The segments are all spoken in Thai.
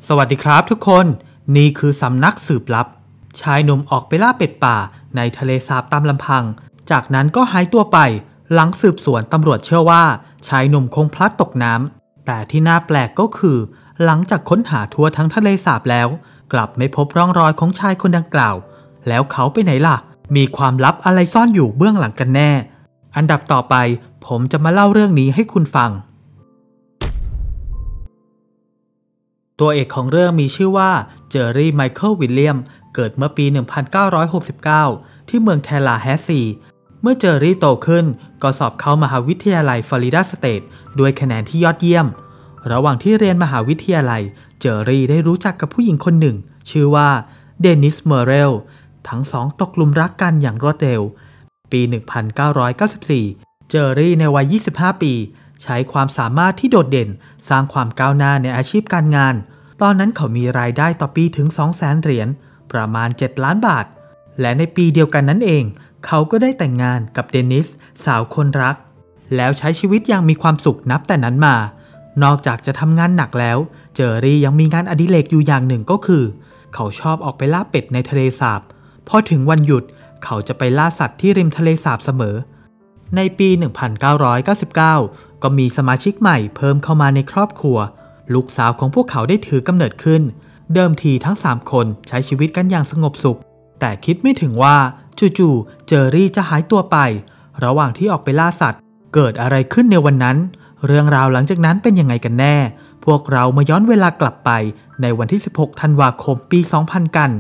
สวัสดีครับทุกคนนี่คือสำนักสืบลับชายหนุ่มออกไปล่าเป็ดป่าในทะเลสาบตามลำพังจากนั้นก็หายตัวไปหลังสืบสวนตำรวจเชื่อว่าชายหนุ่มคงพลัดตกน้ำแต่ที่น่าแปลกก็คือหลังจากค้นหาทั่วทั้งทะเลสาบแล้วกลับไม่พบร่องรอยของชายคนดังกล่าวแล้วเขาไปไหนล่ะมีความลับอะไรซ่อนอยู่เบื้องหลังกันแน่อันดับต่อไปผมจะมาเล่าเรื่องนี้ให้คุณฟังตัวเอกของเรื่องมีชื่อว่าเจอร์รี่ไมเคิลวิลเลียมเกิดเมื่อปี 1969 ที่เมืองแทลาแฮสซีเมื่อเจอร์รี่โตขึ้นก็สอบเข้ามหาวิทยาลัยฟลอริดาสเตทด้วยคะแนนที่ยอดเยี่ยมระหว่างที่เรียนมหาวิทยาลัยเจอร์รี่ได้รู้จักกับผู้หญิงคนหนึ่งชื่อว่าเดนิสเมอร์เรลทั้งสองตกหลุมรักกันอย่างรวดเร็วปี 1994 เจอร์รี่ในวัย 25 ปีใช้ความสามารถที่โดดเด่นสร้างความก้าวหน้าในอาชีพการงานตอนนั้นเขามีรายได้ต่อปีถึง 200,000 เหรียญประมาณ 7 ล้านบาทและในปีเดียวกันนั้นเองเขาก็ได้แต่งงานกับเดนิสสาวคนรักแล้วใช้ชีวิตอย่างมีความสุขนับแต่นั้นมานอกจากจะทำงานหนักแล้วเจอร์รี่ยังมีงานอดิเรกอยู่อย่างหนึ่งก็คือเขาชอบออกไปล่าเป็ดในทะเลสาบพอถึงวันหยุดเขาจะไปล่าสัตว์ที่ริมทะเลสาบเสมอในปี 1999 ก็มีสมาชิกใหม่เพิ่มเข้ามาในครอบครัวลูกสาวของพวกเขาได้ถือกำเนิดขึ้นเดิมทีทั้ง3คนใช้ชีวิตกันอย่างสงบสุขแต่คิดไม่ถึงว่าจู่ๆเจอร์รี่จะหายตัวไประหว่างที่ออกไปล่าสัตว์เกิดอะไรขึ้นในวันนั้นเรื่องราวหลังจากนั้นเป็นยังไงกันแน่พวกเรามาย้อนเวลากลับไปในวันที่ 16 ธันวาคม ปี 2000 กัน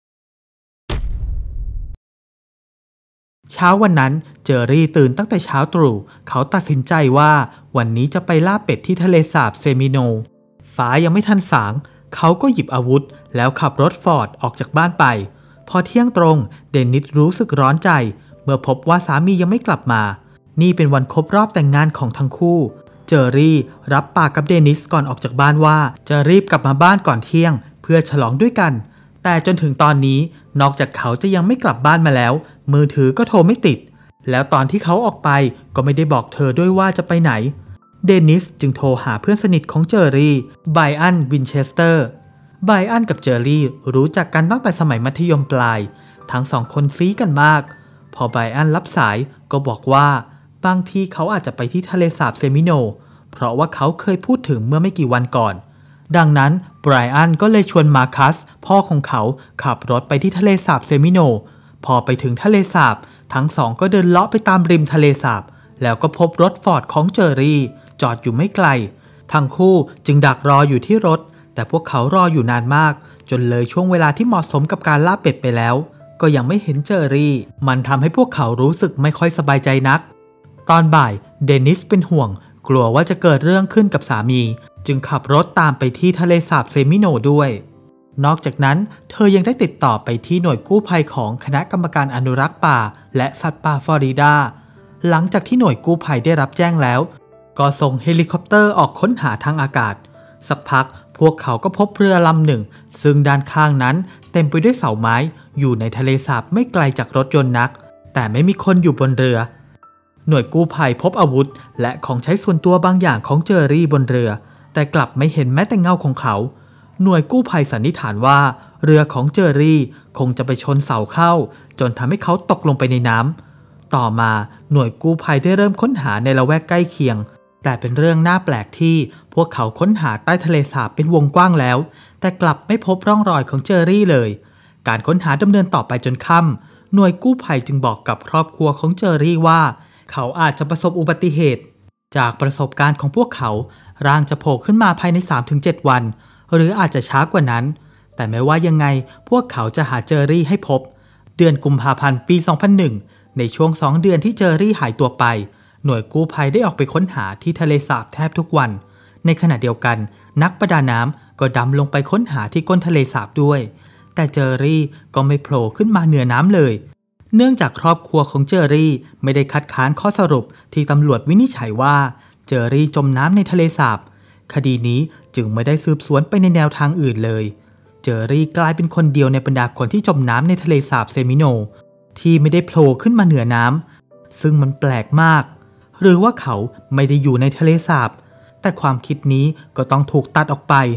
เช้าวันนั้นเจอร์รี่ตื่นตั้งแต่เช้าตรู่เขาตัดสินใจว่าวันนี้จะไปล่าเป็ดที่ทะเลสาบเซมิโนฟ้ายังไม่ทันสางเขาก็หยิบอาวุธแล้วขับรถฟอร์ดออกจากบ้านไปพอเที่ยงตรงเดนิสรู้สึกร้อนใจเมื่อพบว่าสามียังไม่กลับมานี่เป็นวันครบรอบแต่งงานของทั้งคู่เจอร์รี่รับปากกับเดนิสก่อนออกจากบ้านว่าจะรีบกลับมาบ้านก่อนเที่ยงเพื่อฉลองด้วยกันแต่จนถึงตอนนี้นอกจากเขาจะยังไม่กลับบ้านมาแล้วมือถือก็โทรไม่ติดแล้วตอนที่เขาออกไปก็ไม่ได้บอกเธอด้วยว่าจะไปไหนเดนิสจึงโทรหาเพื่อนสนิทของเจอร์รี่ไบรอันวินเชสเตอร์ไบรอันกับเจอร์รี่รู้จักกันตั้งแต่สมัยมัธยมปลายทั้งสองคนซี้กันมากพอไบรอันรับสายก็บอกว่าบางทีเขาอาจจะไปที่ทะเลสาบเซมิโนเพราะว่าเขาเคยพูดถึงเมื่อไม่กี่วันก่อนดังนั้นไบรอันก็เลยชวนมาคัสพ่อของเขาขับรถไปที่ทะเลสาบเซมิโนพอไปถึงทะเลสาบทั้งสองก็เดินเลาะไปตามริมทะเลสาบแล้วก็พบรถฟอร์ดของเจอร์รี่จอดอยู่ไม่ไกลทั้งคู่จึงดักรออยู่ที่รถแต่พวกเขารออยู่นานมากจนเลยช่วงเวลาที่เหมาะสมกับการล่าเป็ดไปแล้วก็ยังไม่เห็นเจอร์รี่มันทำให้พวกเขารู้สึกไม่ค่อยสบายใจนักตอนบ่ายเดนิสเป็นห่วงกลัวว่าจะเกิดเรื่องขึ้นกับสามีจึงขับรถตามไปที่ทะเลสาบเซมิโนด้วยนอกจากนั้นเธอยังได้ติดต่อไปที่หน่วยกู้ภัยของคณะกรรมการอนุรักษ์ป่าและสัตว์ป่าฟลอริดาหลังจากที่หน่วยกู้ภัยได้รับแจ้งแล้วก็ส่งเฮลิคอปเตอร์ออกค้นหาทางอากาศสักพักพวกเขาก็พบเรือลำหนึ่งซึ่งด้านข้างนั้นเต็มไปด้วยเสาไม้อยู่ในทะเลสาบไม่ไกลจากรถยนต์นักแต่ไม่มีคนอยู่บนเรือหน่วยกู้ภัยพบอาวุธและของใช้ส่วนตัวบางอย่างของเจอร์รี่บนเรือแต่กลับไม่เห็นแม้แต่เงาของเขาหน่วยกู้ภัยสันนิษฐานว่าเรือของเจอร์รี่คงจะไปชนเสาเข้าจนทำให้เขาตกลงไปในน้ำต่อมาหน่วยกู้ภัยได้เริ่มค้นหาในละแวกใกล้เคียงแต่เป็นเรื่องน่าแปลกที่พวกเขาค้นหาใต้ทะเลสาบเป็นวงกว้างแล้วแต่กลับไม่พบร่องรอยของเจอร์รี่เลยการค้นหาดำเนินต่อไปจนค่ำหน่วยกู้ภัยจึงบอกกับครอบครัวของเจอร์รี่ว่าเขาอาจจะประสบอุบัติเหตุจากประสบการณ์ของพวกเขาร่างจะโผล่ขึ้นมาภายใน 3-7 วันหรืออาจจะช้ากว่านั้นแต่ไม่ว่ายังไงพวกเขาจะหาเจอร์รี่ให้พบเดือนกุมภาพันธ์ปี 2001 ในช่วง2 เดือนที่เจอร์รี่หายตัวไปหน่วยกู้ภัยได้ออกไปค้นหาที่ทะเลสาบแทบทุกวันในขณะเดียวกันนักประดาน้ำก็ดำลงไปค้นหาที่ก้นทะเลสาบด้วยแต่เจอร์รี่ก็ไม่โผล่ขึ้นมาเหนือน้ำเลยเนื่องจากครอบครัวของเจอร์รี่ไม่ได้คัดค้านข้อสรุปที่ตำรวจวินิจฉัยว่าเจอร์รี่จมน้ำในทะเลสาบคดีนี้จึงไม่ได้สืบสวนไปในแนวทางอื่นเลยเจอร์รี่กลายเป็นคนเดียวในบรรดาคนที่จมน้ำในทะเลสาบเซมิโนที่ไม่ได้โผล่ขึ้นมาเหนือน้ำซึ่งมันแปลกมากหรือว่าเขาไม่ได้อยู่ในทะเลสาบแต่ความคิดนี้ก็ต้องถูกตัดออกไป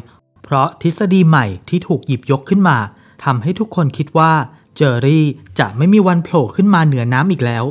เพราะทฤษฎีใหม่ที่ถูกหยิบยกขึ้นมาทำให้ทุกคนคิดว่าเจอรี่จะไม่มีวันโผล่ขึ้นมาเหนือน้ำอีกแล้ว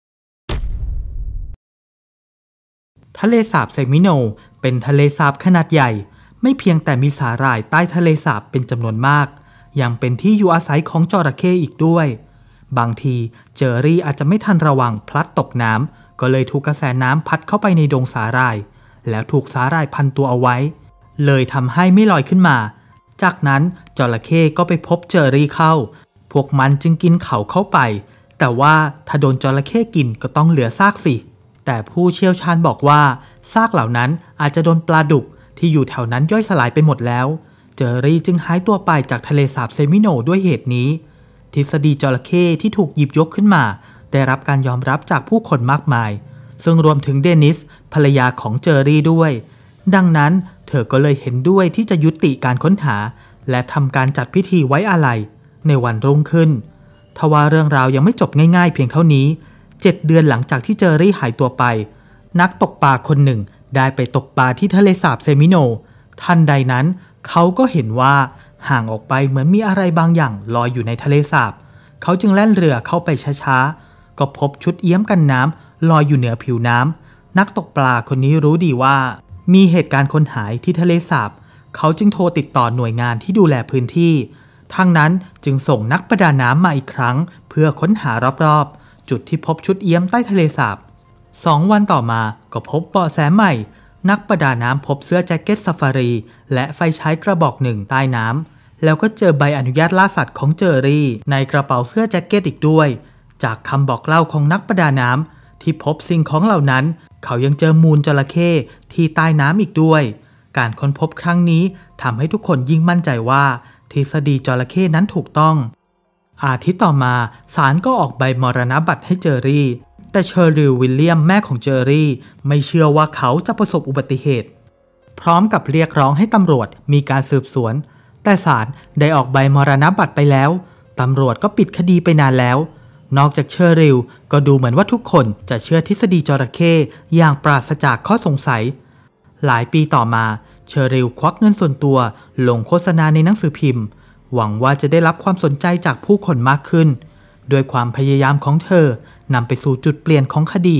ทะเลสาบเซมิโนเป็นทะเลสาบขนาดใหญ่ไม่เพียงแต่มีสาหร่ายใต้ทะเลสาบเป็นจำนวนมากยังเป็นที่อยู่อาศัยของจระเข้อีกด้วยบางทีเจอรี่อาจจะไม่ทันระวังพลัดตกน้ำก็เลยถูกกระแสน้ำพัดเข้าไปในดงสาหร่ายแล้วถูกสาหร่ายพันตัวเอาไว้เลยทำให้ไม่ลอยขึ้นมาจากนั้นจระเข้ก็ไปพบเจอรี่เข้าพวกมันจึงกินเขาเข้าไปแต่ว่าถ้าโดนจระเข้กินก็ต้องเหลือซากสิแต่ผู้เชี่ยวชาญบอกว่าซากเหล่านั้นอาจจะโดนปลาดุกที่อยู่แถวนั้นย่อยสลายไปหมดแล้วเจอรี่จึงหายตัวไปจากทะเลสาบเซมิโนด้วยเหตุนี้ทฤษฎีจระเข้ที่ถูกหยิบยกขึ้นมาได้รับการยอมรับจากผู้คนมากมายซึ่งรวมถึงเดนิสภรรยาของเจอรี่ด้วยดังนั้นเธอก็เลยเห็นด้วยที่จะยุติการค้นหาและทำการจัดพิธีไว้อาลัยในวันรุ่งขึ้นทว่าเรื่องราวยังไม่จบง่ายๆเพียงเท่านี้7 เดือนหลังจากที่เจอรี่หายตัวไปนักตกปลาคนหนึ่งได้ไปตกปลาที่ทะเลสาบเซมิโนทันใดนั้นเขาก็เห็นว่าห่างออกไปเหมือนมีอะไรบางอย่างลอยอยู่ในทะเลสาบเขาจึงแล่นเรือเข้าไปช้าๆก็พบชุดเอี้ยมกันน้ำลอยอยู่เหนือผิวน้ำนักตกปลาคนนี้รู้ดีว่ามีเหตุการณ์คนหายที่ทะเลสาบเขาจึงโทรติดต่อหน่วยงานที่ดูแลพื้นที่ทางนั้นจึงส่งนักประดาน้ำมาอีกครั้งเพื่อค้นหารอบๆจุดที่พบชุดเอี้ยมใต้ทะเลสาบ2 วันต่อมาก็พบเบาะแสใหม่นักประดาน้ำพบเสื้อแจ็คเก็ตซาฟารีและไฟฉายกระบอกหนึ่งใต้น้ำแล้วก็เจอใบอนุญาตล่าสัตว์ของเจอรี่ในกระเป๋าเสื้อแจ็คเก็ตอีกด้วยจากคำบอกเล่าของนักประดาน้ำที่พบสิ่งของเหล่านั้นเขายังเจอมูลจระเข้ที่ใต้น้ำอีกด้วยการค้นพบครั้งนี้ทำให้ทุกคนยิ่งมั่นใจว่าทฤษฎีจระเข้นั้นถูกต้องอาทิตย์ต่อมาศาลก็ออกใบมรณบัตรให้เจอรี่แต่เชอริลวิลเลียมแม่ของเจอรี่ไม่เชื่อว่าเขาจะประสบอุบัติเหตุพร้อมกับเรียกร้องให้ตำรวจมีการสืบสวนแต่ศาลได้ออกใบมรณบัตรไปแล้วตำรวจก็ปิดคดีไปนานแล้วนอกจากเชอริลก็ดูเหมือนว่าทุกคนจะเชื่อทฤษฎีจระเข้อย่างปราศจากข้อสงสัยหลายปีต่อมาเชอริลควักเงินส่วนตัวลงโฆษณาในหนังสือพิมพ์หวังว่าจะได้รับความสนใจจากผู้คนมากขึ้นด้วยความพยายามของเธอนำไปสู่จุดเปลี่ยนของคดี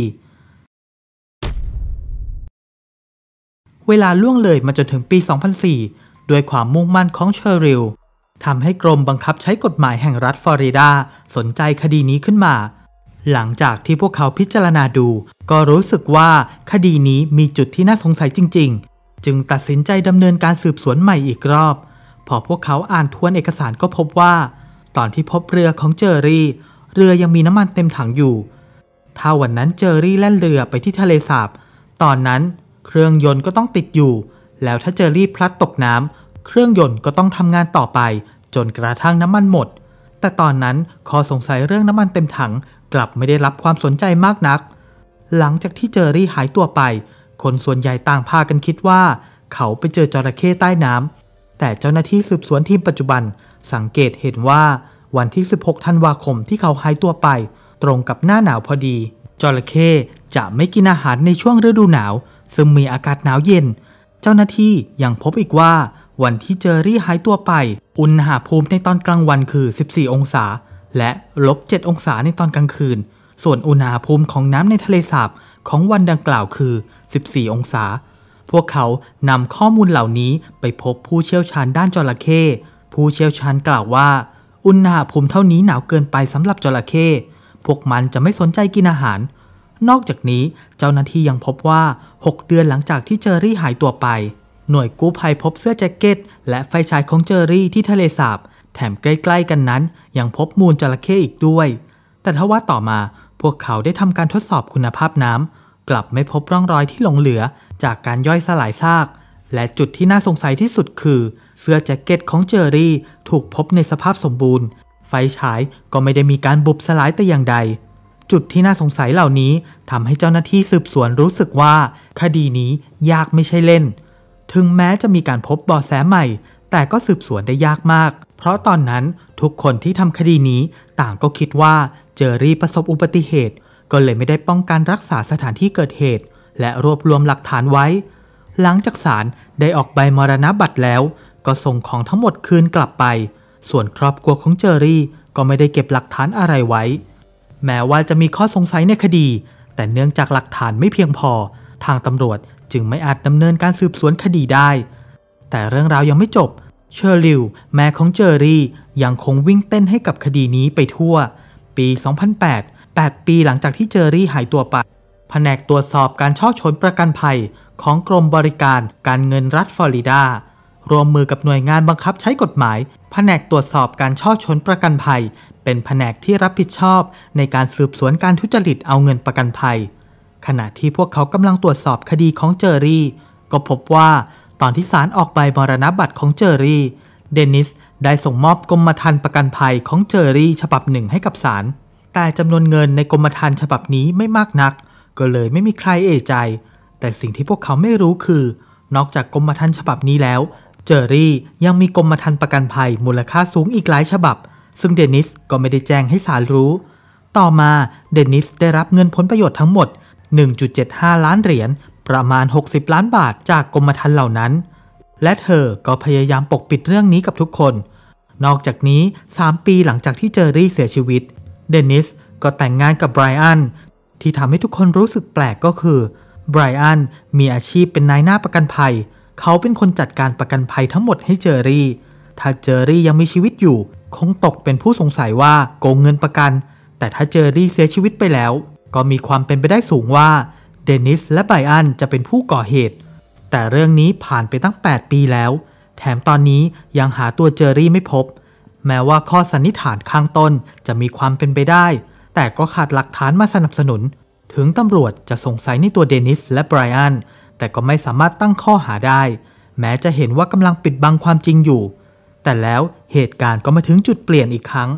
เวลาล่วงเลยมาจนถึงปี 2004 ด้วยความมุ่งมั่นของเชอริลทำให้กรมบังคับใช้กฎหมายแห่งรัฐฟลอริดาสนใจคดีนี้ขึ้นมาหลังจากที่พวกเขาพิจารณาดูก็รู้สึกว่าคดีนี้มีจุดที่น่าสงสัยจริงๆจึงตัดสินใจดำเนินการสืบสวนใหม่อีกรอบพอพวกเขาอ่านทวนเอกสารก็พบว่าตอนที่พบเรือของเจอรี่เรือยังมีน้ำมันเต็มถังอยู่ถ้าวันนั้นเจอรี่แล่นเรือไปที่ทะเลสาบตอนนั้นเครื่องยนต์ก็ต้องติดอยู่แล้วถ้าเจอรี่พลัดตกน้ำเครื่องยนต์ก็ต้องทำงานต่อไปจนกระทั่งน้ำมันหมดแต่ตอนนั้นข้อสงสัยเรื่องน้ำมันเต็มถังกลับไม่ได้รับความสนใจมากนักหลังจากที่เจอรี่หายตัวไปคนส่วนใหญ่ต่างพากันคิดว่าเขาไปเจอจระเข้ใต้น้ำแต่เจ้าหน้าที่สืบสวนทีมปัจจุบันสังเกตเห็นว่าวันที่ 16 ธันวาคมที่เขาหายตัวไปตรงกับหน้าหนาวพอดีจระเข้จะไม่กินอาหารในช่วงฤดูหนาวซึ่งมีอากาศหนาวเย็นเจ้าหน้าที่ยังพบอีกว่าวันที่เจอรี่หายตัวไปอุณหภูมิในตอนกลางวันคือ14 องศาและ-7 องศาในตอนกลางคืนส่วนอุณหภูมิของน้ำในทะเลสาบของวันดังกล่าวคือ14 องศาพวกเขานำข้อมูลเหล่านี้ไปพบผู้เชี่ยวชาญด้านจระเข้ผู้เชี่ยวชาญกล่าวว่าอุณหภูมิเท่านี้หนาวเกินไปสำหรับจระเข้พวกมันจะไม่สนใจกินอาหารนอกจากนี้เจ้าหน้าที่ยังพบว่า6 เดือนหลังจากที่เจอรี่หายตัวไปหน่วยกู้ภัยพบเสื้อแจ็คเก็ตและไฟฉายของเจอรี่ที่ทะเลสาบแถมใกล้ๆกันนั้นยังพบมูลจระเข้อีกด้วยแต่ทว่าต่อมาพวกเขาได้ทำการทดสอบคุณภาพน้ำกลับไม่พบร่องรอยที่หลงเหลือจากการย่อยสลายซากและจุดที่น่าสงสัยที่สุดคือเสื้อแจ็คเก็ตของเจอรี่ถูกพบในสภาพสมบูรณ์ไฟฉายก็ไม่ได้มีการบุบสลายแต่อย่างใดจุดที่น่าสงสัยเหล่านี้ทำให้เจ้าหน้าที่สืบสวนรู้สึกว่าคดีนี้ยากไม่ใช่เล่นถึงแม้จะมีการพบเบาะแสใหม่แต่ก็สืบสวนได้ยากมากเพราะตอนนั้นทุกคนที่ทำคดีนี้ต่างก็คิดว่าเจอรี่ประสบอุบัติเหตุก็เลยไม่ได้ป้องกันรักษาสถานที่เกิดเหตุและรวบรวมหลักฐานไว้หลังจากศาลได้ออกใบมรณบัตรแล้วก็ส่งของทั้งหมดคืนกลับไปส่วนครอบครัวของเจอรี่ก็ไม่ได้เก็บหลักฐานอะไรไว้แม้ว่าจะมีข้อสงสัยในคดีแต่เนื่องจากหลักฐานไม่เพียงพอทางตำรวจจึงไม่อาจดำเนินการสืบสวนคดีได้แต่เรื่องราวยังไม่จบเชอริลแม่ของเจอรี่ยังคงวิ่งเต้นให้กับคดีนี้ไปทั่วปี 2008 8 ปีหลังจากที่เจอรี่หายตัวไปแผนกตรวจสอบการช่อฉนประกันภัยของกรมบริการการเงินรัฐฟลอริดาร่วมมือกับหน่วยงานบังคับใช้กฎหมายแผนกตรวจสอบการช่อฉนประกันภัยเป็นแผนกที่รับผิดชอบในการสืบสวนการทุจริตเอาเงินประกันภัยขณะที่พวกเขากำลังตรวจสอบคดีของเจอรี่ก็พบว่าตอนที่ศาลออกใบมรณบัตรของเจอรี่เดนิสได้ส่งมอบกรมธรรม์ประกันภัยของเจอรี่ฉบับหนึ่งให้กับศาลแต่จำนวนเงินในกรมธรรม์ฉบับนี้ไม่มากนักก็เลยไม่มีใครเอะใจแต่สิ่งที่พวกเขาไม่รู้คือนอกจากกรมธรรม์ฉบับนี้แล้วเจอรี่ยังมีกรมธรรม์ประกันภัยมูลค่าสูงอีกหลายฉบับซึ่งเดนิสก็ไม่ได้แจ้งให้ศาลรู้ต่อมาเดนิสได้รับเงินผลประโยชน์ทั้งหมด 1.75 ล้านเหรียญประมาณ60ล้านบาทจากกรมธรรม์เหล่านั้นและเธอก็พยายามปกปิดเรื่องนี้กับทุกคนนอกจากนี้3 ปีหลังจากที่เจอรี่เสียชีวิตเดนิสก็แต่งงานกับไบรอันที่ทำให้ทุกคนรู้สึกแปลกก็คือไบรอันมีอาชีพเป็นนายหน้าประกันภัยเขาเป็นคนจัดการประกันภัยทั้งหมดให้เจอรี่ถ้าเจอรี่ยังมีชีวิตอยู่คงตกเป็นผู้สงสัยว่าโกงเงินประกันแต่ถ้าเจอรี่เสียชีวิตไปแล้วก็มีความเป็นไปได้สูงว่าเดนิสและไบรอันจะเป็นผู้ก่อเหตุแต่เรื่องนี้ผ่านไปตั้ง8 ปีแล้วแถมตอนนี้ยังหาตัวเจอรี่ไม่พบแม้ว่าข้อสันนิษฐานข้างต้นจะมีความเป็นไปได้แต่ก็ขาดหลักฐานมาสนับสนุนถึงตำรวจจะสงสัยในตัวเดนิสและไบรอันแต่ก็ไม่สามารถตั้งข้อหาได้แม้จะเห็นว่ากำลังปิดบังความจริงอยู่แต่แล้วเหตุการณ์ก็มาถึงจุดเปลี่ยนอีกครั้ง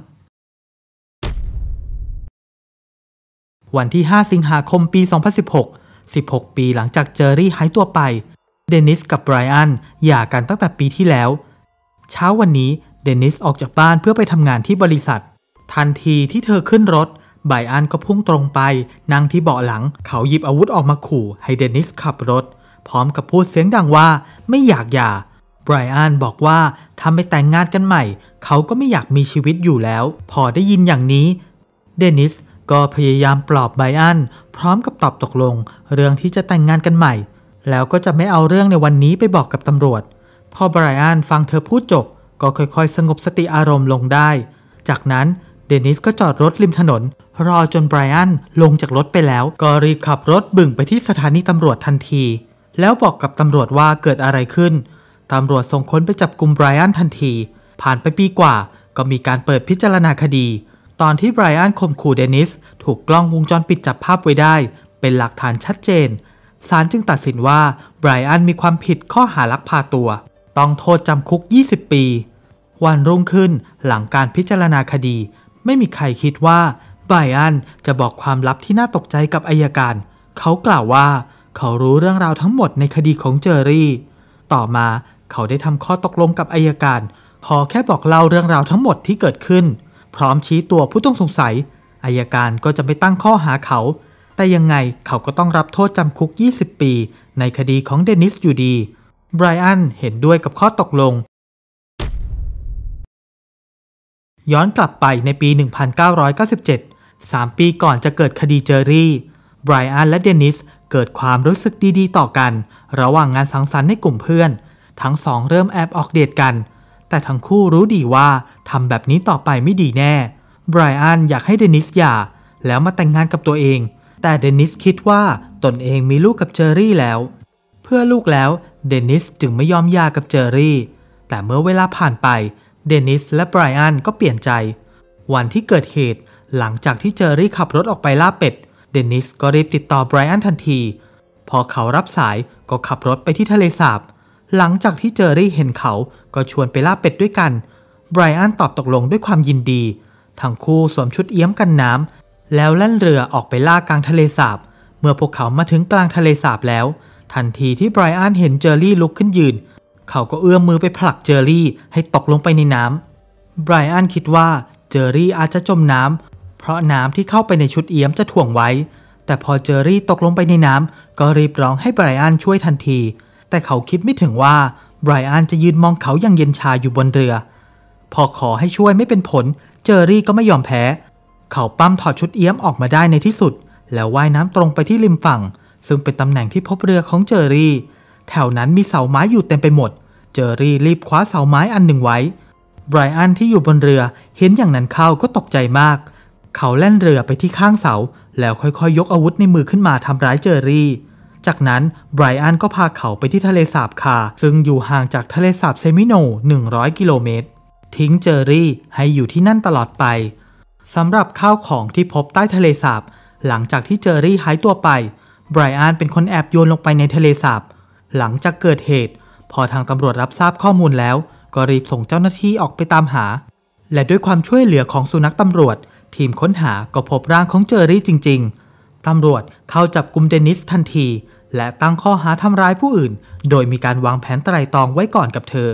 วันที่ 5 สิงหาคมปี 2016 16 ปีหลังจากเจอรี่หายตัวไปเดนิสกับไบรอันหย่ากันตั้งแต่ปีที่แล้วเช้าวันนี้เดนิสออกจากบ้านเพื่อไปทำงานที่บริษัททันทีที่เธอขึ้นรถไบรอันก็พุ่งตรงไปนั่งที่เบาะหลังเขาหยิบอาวุธออกมาขู่ให้เดนิสขับรถพร้อมกับพูดเสียงดังว่าไม่อยากหย่าไบรอันบอกว่าถ้าไม่แต่งงานกันใหม่เขาก็ไม่อยากมีชีวิตอยู่แล้วพอได้ยินอย่างนี้เดนิสก็พยายามปลอบไบรอันพร้อมกับตอบตกลงเรื่องที่จะแต่งงานกันใหม่แล้วก็จะไม่เอาเรื่องในวันนี้ไปบอกกับตำรวจพอไบรอันฟังเธอพูดจบก็ค่อยๆสงบสติอารมณ์ลงได้จากนั้นเดนิสก็จอดรถริมถนนรอจนไบรอันลงจากรถไปแล้วก็รีบขับรถบึ่งไปที่สถานีตำรวจทันทีแล้วบอกกับตำรวจว่าเกิดอะไรขึ้นตำรวจส่งค้นไปจับกุมไบรอันทันทีผ่านไปปีกว่าก็มีการเปิดพิจารณาคดีตอนที่ไบรอันข่มขู่เดนิสถูกกล้องวงจรปิดจับภาพไว้ได้เป็นหลักฐานชัดเจนศาลจึงตัดสินว่าไบรอันมีความผิดข้อหาลักพาตัวต้องโทษจำคุก20 ปีวันรุ่งขึ้นหลังการพิจารณาคดีไม่มีใครคิดว่าไบรอันจะบอกความลับที่น่าตกใจกับอัยการเขากล่าวว่าเขารู้เรื่องราวทั้งหมดในคดีของเจอรี่ต่อมาเขาได้ทำข้อตกลงกับอัยการขอแค่บอกเล่าเรื่องราวทั้งหมดที่เกิดขึ้นพร้อมชี้ตัวผู้ต้องสงสัยอัยการก็จะไม่ตั้งข้อหาเขาแต่ยังไงเขาก็ต้องรับโทษจำคุก20 ปีในคดีของเดนิสอยู่ดีไบรอันเห็นด้วยกับข้อตกลงย้อนกลับไปในปี 1997 3 ปีก่อนจะเกิดคดีเจอรี่ไบรอันและเดนิสเกิดความรู้สึกดีๆต่อกันระหว่างงานสังสรรค์ในกลุ่มเพื่อนทั้งสองเริ่มแอบออกเดทกันแต่ทั้งคู่รู้ดีว่าทำแบบนี้ต่อไปไม่ดีแน่ไบรอันอยากให้เดนิสหย่าแล้วมาแต่งงานกับตัวเองแต่เดนิสคิดว่าตนเองมีลูกกับเจอรี่แล้วเพื่อลูกแล้วเดนิสจึงไม่ยอมหย่ากับเจอรี่แต่เมื่อเวลาผ่านไปเดนิสและไบรอันก็เปลี่ยนใจวันที่เกิดเหตุหลังจากที่เจอรี่ขับรถออกไปล่าเป็ดเดนิสก็รีบติดต่อไบรอันทันทีพอเขารับสายก็ขับรถไปที่ทะเลสาบหลังจากที่เจอรี่เห็นเขาก็ชวนไปล่าเป็ดด้วยกันไบรอันตอบตกลงด้วยความยินดีทั้งคู่สวมชุดเอี้ยมกันน้ำแล้วแล่นเรือออกไปล่ากลางทะเลสาบเมื่อพวกเขามาถึงกลางทะเลสาบแล้วทันทีที่ไบรอันเห็นเจอรี่ลุกขึ้นยืนเขาก็เอื้อมมือไปผลักเจอรี่ให้ตกลงไปในน้ำไบรอันคิดว่าเจอรี่อาจจะจมน้ำเพราะน้ำที่เข้าไปในชุดเอี้ยมจะถ่วงไว้แต่พอเจอรี่ตกลงไปในน้ำก็รีบร้องให้ไบรอันช่วยทันทีแต่เขาคิดไม่ถึงว่าไไบรอันจะยืนมองเขาอย่างเย็นชาอยู่บนเรือพอขอให้ช่วยไม่เป็นผลเจอรี่ก็ไม่ยอมแพ้เขาปั้มถอดชุดเอี้ยมออกมาได้ในที่สุดแล้วว่ายน้ำตรงไปที่ริมฝั่งซึ่งเป็นตำแหน่งที่พบเรือของเจอรี่แถวนั้นมีเสาไม้อยู่เต็มไปหมดเจอรี่รีบคว้าเสาไม้อันหนึ่งไว้ไบรอันที่อยู่บนเรือเห็นอย่างนั้นเข้าก็ตกใจมากเขาแล่นเรือไปที่ข้างเสาแล้วค่อยๆยกอาวุธในมือขึ้นมาทำร้ายเจอรี่จากนั้นไบรอันก็พาเขาไปที่ทะเลสาบคาซึ่งอยู่ห่างจากทะเลสาบเซมิโน100 กิโลเมตรทิ้งเจอรี่ให้อยู่ที่นั่นตลอดไปสำหรับข้าวของที่พบใต้ทะเลสาบหลังจากที่เจอรี่หายตัวไปไบรอันเป็นคนแอบโยนลงไปในทะเลสาบหลังจากเกิดเหตุพอทางตำรวจรับทราบข้อมูลแล้วก็รีบส่งเจ้าหน้าที่ออกไปตามหาและด้วยความช่วยเหลือของสุนัขตำรวจทีมค้นหาก็พบร่างของเจอรี่จริงๆตำรวจเข้าจับกุมเดนิสทันทีและตั้งข้อหาทำร้ายผู้อื่นโดยมีการวางแผนไตร่ตรองไว้ก่อนกับเธอ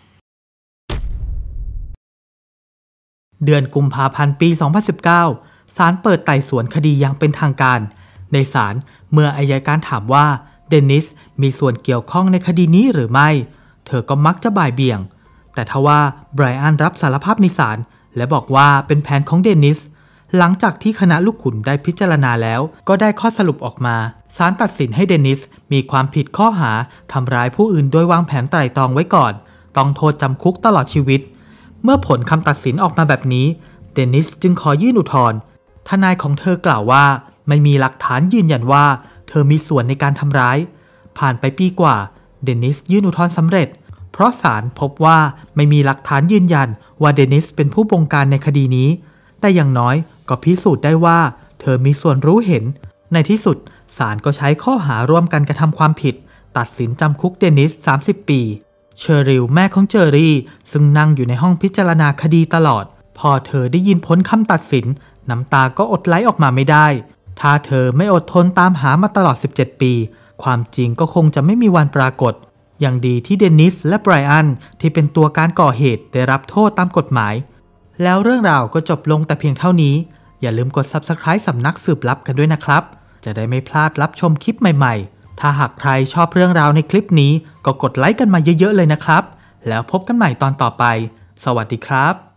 เดือนกุมภาพันธ์ปี 2019 ศาลเปิดไต่สวนคดีอย่างเป็นทางการในศาลเมื่ออัยการถามว่าเดนิสมีส่วนเกี่ยวข้องในคดีนี้หรือไม่เธอก็มักจะบ่ายเบี่ยงแต่ทว่าไบรอันรับสารภาพในศาลและบอกว่าเป็นแผนของเดนิสหลังจากที่คณะลูกขุนได้พิจารณาแล้วก็ได้ข้อสรุปออกมาศาลตัดสินให้เดนิสมีความผิดข้อหาทำร้ายผู้อื่นโดยวางแผนไตร่ตรองไว้ก่อนต้องโทษจำคุกตลอดชีวิตเมื่อผลคำตัดสินออกมาแบบนี้เดนิสจึงขอยื่นอุทธรณ์ทนายของเธอกล่าวว่าไม่มีหลักฐานยืนยันว่าเธอมีส่วนในการทำร้ายผ่านไปปีกว่าเดนิสยื่นอุทธรณ์สำเร็จเพราะศาลพบว่าไม่มีหลักฐานยืนยันว่าเดนิสเป็นผู้บงการในคดีนี้แต่อย่างน้อยก็พิสูจน์ได้ว่าเธอมีส่วนรู้เห็นในที่สุดศาลก็ใช้ข้อหาร่วมกันกระทำความผิดตัดสินจำคุกเดนิส30 ปีเชอริลแม่ของเจอรี่ซึ่งนั่งอยู่ในห้องพิจารณาคดีตลอดพอเธอได้ยินผลคำตัดสินน้ำตาก็อดไหลออกมาไม่ได้ถ้าเธอไม่อดทนตามหามาตลอด17 ปีความจริงก็คงจะไม่มีวันปรากฏอย่างดีที่เดนิสและไบรอันที่เป็นตัวการก่อเหตุได้รับโทษตามกฎหมายแล้วเรื่องราวก็จบลงแต่เพียงเท่านี้อย่าลืมกด Subscribe สำนักสืบลับกันด้วยนะครับจะได้ไม่พลาดรับชมคลิปใหม่ๆถ้าหากใครชอบเรื่องราวในคลิปนี้ก็กดไลค์กันมาเยอะๆเลยนะครับแล้วพบกันใหม่ตอนต่อไปสวัสดีครับ